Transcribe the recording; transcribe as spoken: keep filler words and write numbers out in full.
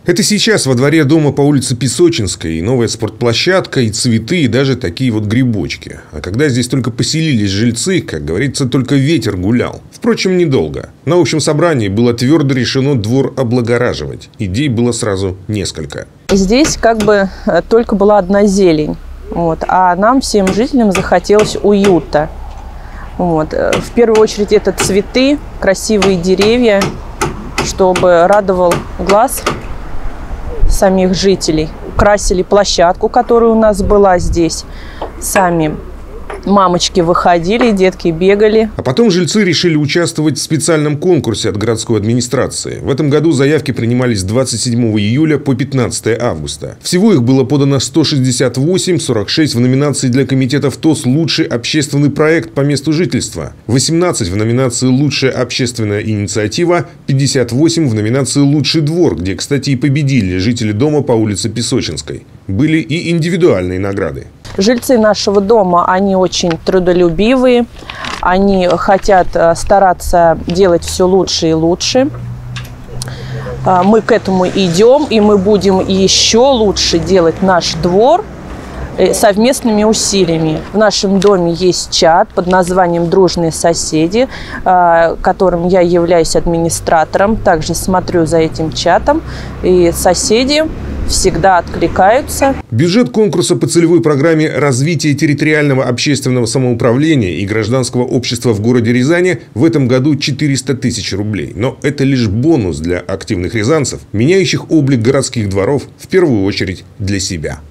Это сейчас во дворе дома по улице Песочинской и новая спортплощадка, и цветы, и даже такие вот грибочки. А когда здесь только поселились жильцы, как говорится, только ветер гулял. Впрочем, недолго. На общем собрании было твердо решено двор облагораживать. Идей было сразу несколько. Здесь как бы только была одна зелень. Вот, а нам, всем жителям, захотелось уюта. Вот. В первую очередь это цветы, красивые деревья, чтобы радовал глаз самих жителей. Красили площадку, которая у нас была здесь. Сами мамочки выходили, детки бегали. А потом жильцы решили участвовать в специальном конкурсе от городской администрации. В этом году заявки принимались с двадцать седьмого июля по пятнадцатое августа. Всего их было подано сто шестьдесят восемь, сорок шесть в номинации для комитетов ТОС «Лучший общественный проект по месту жительства», восемнадцать в номинации «Лучшая общественная инициатива», пятьдесят восемь в номинации «Лучший двор», где, кстати, и победили жители дома по улице Песочинской. Были и индивидуальные награды. Жильцы нашего дома, они очень трудолюбивые, они хотят стараться делать все лучше и лучше. Мы к этому идем, и мы будем еще лучше делать наш двор совместными усилиями. В нашем доме есть чат под названием «Дружные соседи», которым я являюсь администратором. Также смотрю за этим чатом, и соседи всегда откликаются. Бюджет конкурса по целевой программе развития территориального общественного самоуправления и гражданского общества в городе Рязани в этом году четыреста тысяч рублей. Но это лишь бонус для активных рязанцев, меняющих облик городских дворов в первую очередь для себя.